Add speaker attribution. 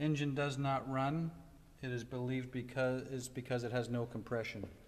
Speaker 1: engine does not run, it is believed because it has no compression.